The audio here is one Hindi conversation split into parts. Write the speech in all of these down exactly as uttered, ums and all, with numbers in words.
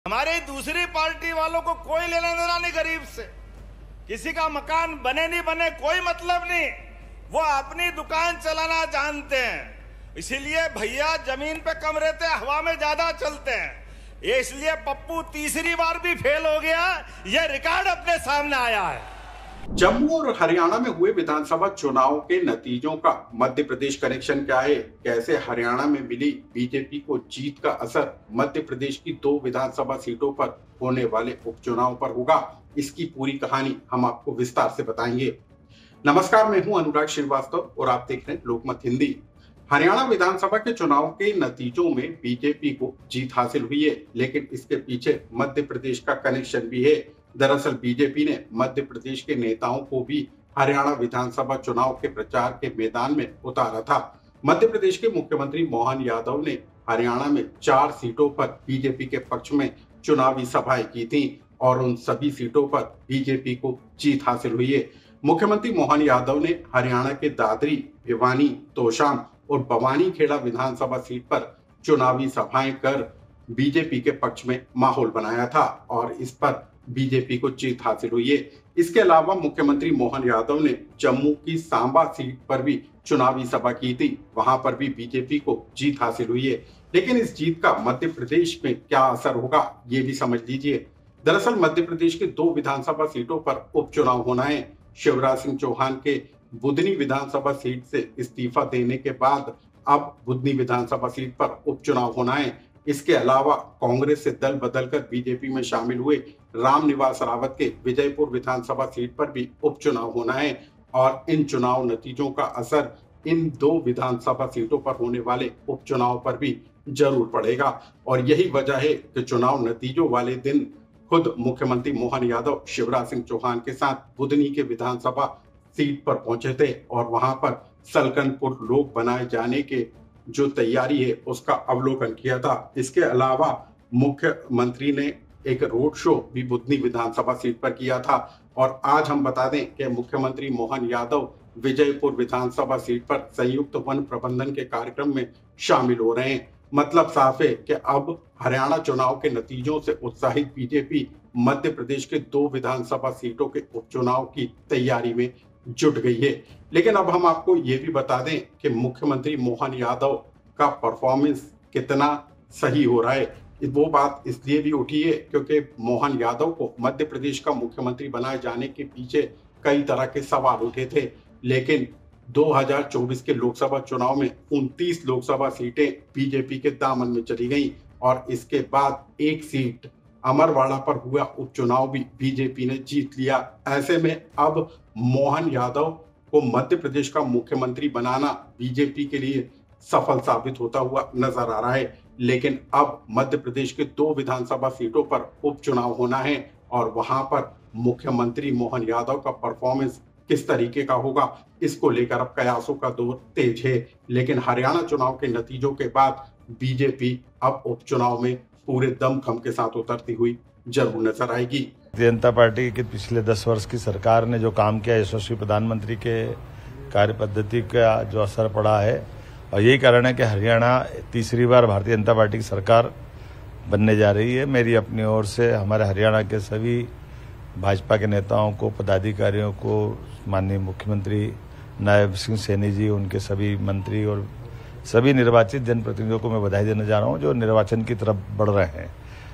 हमारे दूसरी पार्टी वालों को कोई लेना देना नहीं गरीब से। किसी का मकान बने नहीं बने कोई मतलब नहीं, वो अपनी दुकान चलाना जानते हैं। इसीलिए भैया जमीन पे कम रहते हैं, हवा में ज्यादा चलते हैं। ये इसलिए पप्पू तीसरी बार भी फेल हो गया, ये रिकॉर्ड अपने सामने आया है। जम्मू और हरियाणा में हुए विधानसभा चुनाव के नतीजों का मध्य प्रदेश कनेक्शन क्या है, कैसे हरियाणा में मिली बीजेपी को जीत का असर मध्य प्रदेश की दो विधानसभा सीटों पर होने वाले उपचुनाव पर होगा, इसकी पूरी कहानी हम आपको विस्तार से बताएंगे। नमस्कार, मैं हूं अनुराग श्रीवास्तव और आप देख रहे हैं लोकमत हिंदी। हरियाणा विधानसभा के चुनाव के नतीजों में बीजेपी को जीत हासिल हुई है, लेकिन इसके पीछे मध्य प्रदेश का कनेक्शन भी है। दरअसल बीजेपी ने मध्य प्रदेश के नेताओं को भी हरियाणा विधानसभा चुनाव के प्रचार के मैदान में उतारा था। मध्य प्रदेश के मुख्यमंत्री मोहन यादव ने हरियाणा में चार सीटों पर बीजेपी के पक्ष में चुनावी सभाएं की थी और उन सभी सीटों पर बीजेपी को जीत हासिल हुई है। मुख्यमंत्री मोहन यादव ने हरियाणा के दादरी, भिवानी, तोशाम और बवानीखेड़ा विधानसभा सीट पर चुनावी सभाएं कर बीजेपी के पक्ष में माहौल बनाया था और इस पर बीजेपी को जीत हासिल हुई है। इसके अलावा मुख्यमंत्री मोहन यादव ने जम्मू की सांबा सीट पर भी चुनावी सभा की थी, वहां पर भी बीजेपी को जीत हासिल हुई है। लेकिन इस जीत का मध्य प्रदेश में क्या असर होगा, ये भी समझ लीजिए। दरअसल मध्य प्रदेश के दो विधानसभा सीटों पर उपचुनाव होना है। शिवराज सिंह चौहान के बुधनी विधानसभा सीट से इस्तीफा देने के बाद अब बुधनी विधानसभा सीट पर उपचुनाव होना है। इसके अलावा कांग्रेस से दल बदलकर बीजेपी में शामिल हुए रामनिवास रावत के विजयपुर विधानसभा सीट पर भी उपचुनाव होना है और इन चुनाव नतीजों का असर इन दो विधानसभा सीटों पर होने वाले उपचुनाव पर भी जरूर पड़ेगा। और यही वजह है कि चुनाव नतीजों वाले दिन खुद मुख्यमंत्री मोहन यादव शिवराज सिंह चौहान के साथ बुधनी के विधानसभा सीट पर पहुंचे थे और वहां पर सलकनपुर लोक बनाए जाने के जो तैयारी है उसका अवलोकन किया था। इसके अलावा मुख्यमंत्री ने एक रोड शो भी बुधनी विधानसभा सीट पर किया था और आज हम बता दें कि मुख्यमंत्री मोहन यादव विजयपुर विधानसभा सीट पर संयुक्त वन प्रबंधन के कार्यक्रम में शामिल हो रहे हैं। मतलब साफ है कि अब हरियाणा चुनाव के नतीजों से उत्साहित बीजेपी मध्य प्रदेश के दो विधानसभा सीटों के उपचुनाव की तैयारी में जुट गई है। लेकिन अब हम आपको ये भी बता दें कि मुख्यमंत्री मोहन यादव का परफॉर्मेंस कितना सही हो रहा है। वो बात इसलिए भी उठी है क्योंकि मोहन यादव को मध्य प्रदेश का मुख्यमंत्री बनाए जाने के पीछे कई तरह के सवाल उठे थे, लेकिन दो हज़ार चौबीस के लोकसभा चुनाव में उनतीस लोकसभा सीटें बीजेपी के दामन में चली गईं और इसके बाद एक सीट अमरवाड़ा पर हुआ उपचुनाव भी बीजेपी ने जीत लिया। ऐसे में अब मोहन यादव को मध्य प्रदेश का मुख्यमंत्री बनाना बीजेपी के लिए सफल साबित होता हुआ नजर आ रहा है। लेकिन अब मध्य प्रदेश के दो विधानसभा सीटों पर उपचुनाव होना है और वहां पर मुख्यमंत्री मोहन यादव का परफॉर्मेंस किस तरीके का होगा, इसको लेकर अब कयासों का दौर तेज है। लेकिन हरियाणा चुनाव के नतीजों के बाद बीजेपी अब उपचुनाव में पूरे दमखम के साथ उतरती हुई जरूर नजर आएगी। भारतीय जनता पार्टी की पिछले दस वर्ष की सरकार ने जो काम किया, यशस्वी प्रधानमंत्री के कार्य पद्धति का जो असर पड़ा है और यही कारण है कि हरियाणा तीसरी बार भारतीय जनता पार्टी की सरकार बनने जा रही है। मेरी अपनी ओर से हमारे हरियाणा के सभी भाजपा के नेताओं को, पदाधिकारियों को, माननीय मुख्यमंत्री नायब सिंह सैनी जी, उनके सभी मंत्री और सभी निर्वाचित जनप्रतिनिधियों को मैं बधाई देने जा रहा हूं जो निर्वाचन की तरफ बढ़ रहे हैं।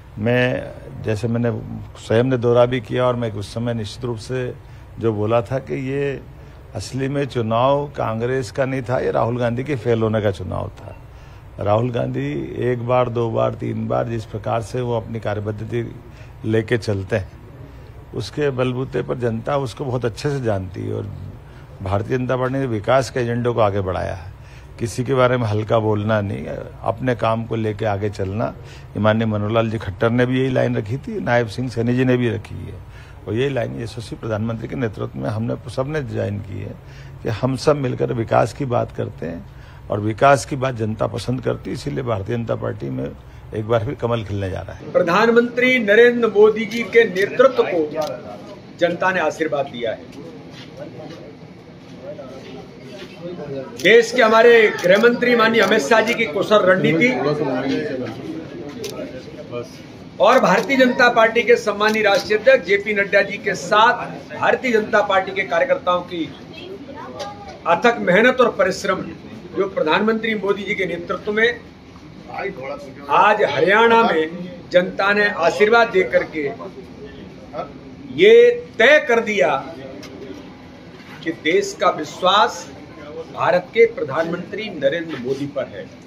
मैं जैसे मैंने स्वयं ने दौरा भी किया और मैं उस समय निश्चित रूप से जो बोला था कि ये असली में चुनाव कांग्रेस का नहीं था, ये राहुल गांधी के फेल होने का चुनाव था। राहुल गांधी एक बार, दो बार, तीन बार जिस प्रकार से वो अपनी कार्यपद्धति लेके चलते हैं उसके बलबूते पर जनता उसको बहुत अच्छे से जानती है और भारतीय जनता पार्टी ने विकास के एजेंडे को आगे बढ़ाया है। किसी के बारे में हल्का बोलना नहीं, अपने काम को लेके आगे चलना। माननीय मनोहर लाल जी खट्टर ने भी यही लाइन रखी थी, नायब सिंह सैनी जी ने भी रखी है और यही लाइन यशस्वी प्रधानमंत्री के नेतृत्व में हमने सबने डिजाइन की है कि हम सब मिलकर विकास की बात करते हैं और विकास की बात जनता पसंद करती है। इसीलिए भारतीय जनता पार्टी में एक बार फिर कमल खिलने जा रहा है। प्रधानमंत्री नरेंद्र मोदी जी के नेतृत्व को जनता ने आशीर्वाद दिया है। देश के हमारे गृह मंत्री माननीय अमित शाह जी की कुशल रणनीति और भारतीय जनता पार्टी के सम्मानीय राष्ट्रीय अध्यक्ष जेपी नड्डा जी के साथ भारतीय जनता पार्टी के कार्यकर्ताओं की अथक मेहनत और परिश्रम जो प्रधानमंत्री मोदी जी के नेतृत्व में आज हरियाणा में जनता ने आशीर्वाद देकर के ये तय कर दिया कि देश का विश्वास भारत के प्रधानमंत्री नरेंद्र मोदी पर है।